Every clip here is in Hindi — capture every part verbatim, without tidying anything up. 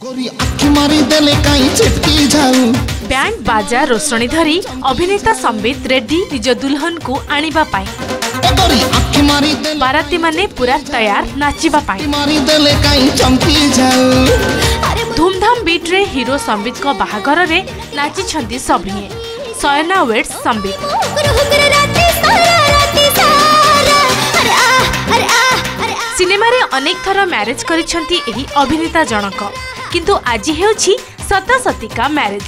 बैंड बाजा रोशनी धरी अभिनेता संबित रेड्डी निज दुल्हन को आनिबा पाई बाराती माने पूरा तैयार नाचिबा पाई धूमधाम बीट रे हीरो संबित को बाहागर रे नाची छंदी सभिए सयना वेट्स संबित सिनेमा रे अनेक थर मैरिज करिछंती एही अभिनेता जनक किंतु आज हेउछि सतासतिका मैरिज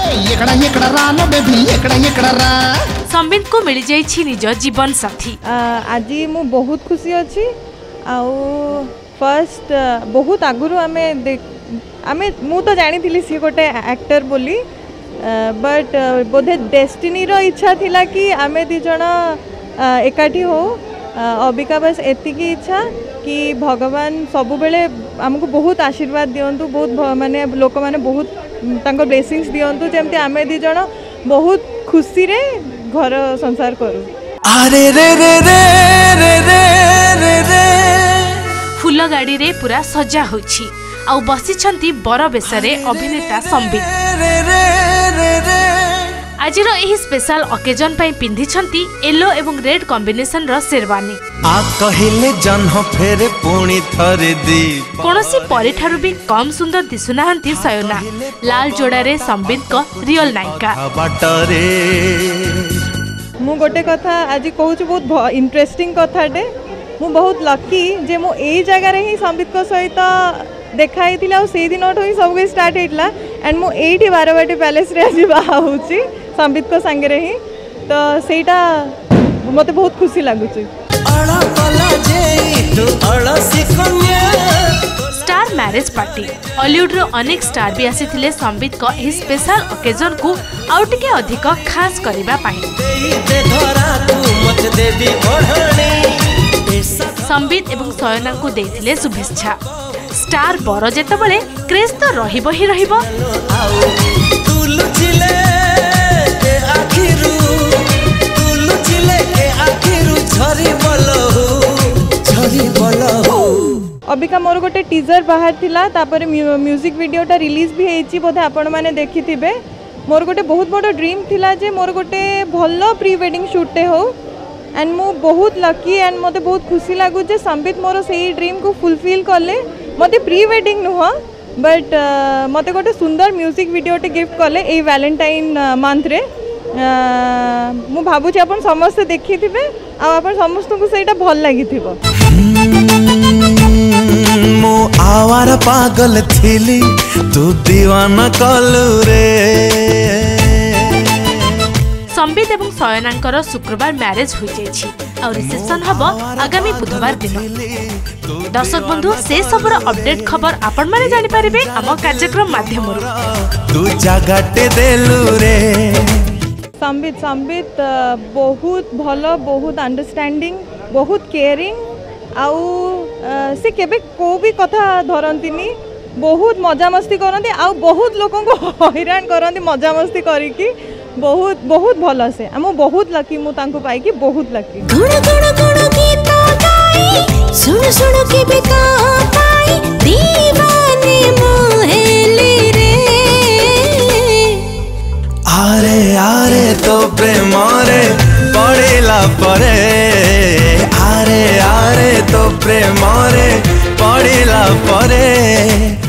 संबित को मिल जाइछि निज जीवन साथी। आज मु बहुत खुशी अछि आउ फर्स्ट बहुत आगुरु आमे आमे मु तो जानी थिली सी गोटे एक्टर बोली बट बोधे डेस्टिनी रो इच्छा थिला कि आमे दी जण एकाठी हो अबिका बस एतिकी इच्छा कि भगवान सबु बेले हमको बहुत आशीर्वाद दियंतु बहुत माने लोक माने बहुत तांको ब्लेसिंग्स दियंतु जेमते आमे दी जण बहुत खुशी रे घर संसार करू। अरे रे रे रे रे रे रे रे फूल गाड़ी रे पूरा सजा होछि आउ बसी छंती बर बेसरे अभिनेता संबित आजिरो एही स्पेशल ओकेजन पई पिंधी छंती येलो एवं रेड कॉम्बिनेशन रो शेरवानी आ कहिले जन्ह फेरे पुणी थरे दी कोनोसी परि ठारु भी कम सुंदर दिसुनाहंती सयोना लाल जोड़ा रे संबित को रियल नायिका बाटरे मु गोटे कथा आज कहूँ बहुत इंटरेस्टिंग कथाटे मु बहुत लकी जे मु एई जगह रे ही संबित को सहित देखाई थिला और से दिन ही सब कुछ स्टार्ट होइतला एंड मु एठी बारवाटी पैलेस रे आज बाहा होउची संबित को संगे रे ही तो सेटा मते बहुत खुशी लागुची। स्टार मैरिज पार्टी हॉलीवुड रो अनेक स्टार भी आसीथिले संबित को एही स्पेशल ओकेजन को आउ टिके अधिक खास करिबा पाई संबित एवं सयना को देथिले शुभेच्छा स्टार बर जेते बळे क्रेज तो रहिबो ही रहिबो अबिका मोर गोटे टीजर बाहर थिला तापर म्यूजिक वीडियोटा रिलीज भी हेची बोधे आपण माने देखिथिबे मोर गोटे बहुत बड़ ड्रीम थिला जे मोर गोटे भल्लो प्री वेडिंग शूट हो एंड मु बहुत लकी एंड मते बहुत खुशी लागु जे संबित मोर सेही ड्रीम को फुलफिल करले मते प्री वेडिंग नुह बट uh, मते गोटे सुंदर म्यूजिक वीडियोटे गिफ्ट कले ए वैलेंटाइन मंथ रे uh, मु भाबु छी अपन समस्त देखि थिबे आ अपन समस्त को सेटा भल लागि थिबो। मो आवार पागल थिली तू दीवाना कलु रे संबित एवं सयनांकर शुक्रवार मैरिज हो जाइछि और रिसेप्शन हबो आगामी बुधवार दिन। दर्शक बंधु से सबर अपडेट खबर आपण माने जानि परिबे हम कार्यक्रम माध्यम तू जगाटे देलु रे संबित संबित बहुत भलो बहुत अंडरस्टैंडिंग बहुत केयरिंग आउ से केबे को भी कथा धरंतिनी बहुत मजा मस्ती करंती आउ बहुत लोगों को हैरान करंती मजा मस्ती करिकी बहुत बहुत भल से हम बहुत लकी मु तांको पाई कि बहुत लकी गुण गुण गुण गीत गाई सुन सुन के बिका पाई दीवाने मोहेली रे आरे आरे तो प्रेम रे पड़ेला परे आरे आरे तो प्रेम रे पड़ेला परे